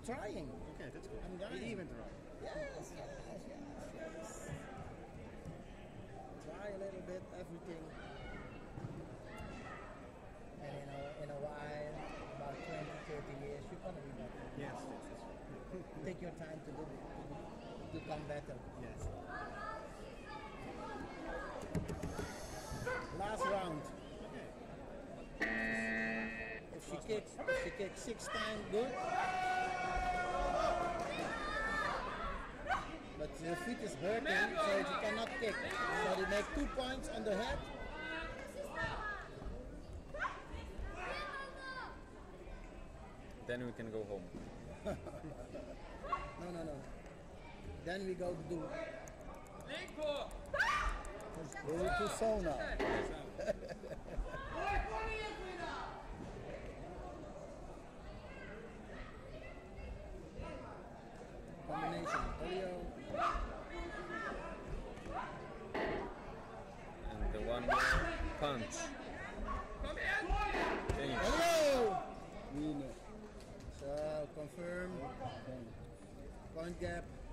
trying. Okay, that's good. I'm trying. Even try. Yes. Try a little bit, everything. And in a while, about 20, 30 years, you're gonna be better. Yes, that's right. Take your time to do it, to become better. Yes. Last round. Okay. If she kicks 6 times, good. But your feet is hurting, so she cannot kick. So they make 2 points on the head. Then we can go home. No. Then we go to do. Go to sauna. Combination. Polio. And the one punch. Finish. Polio. Winner. So confirm. Point gap.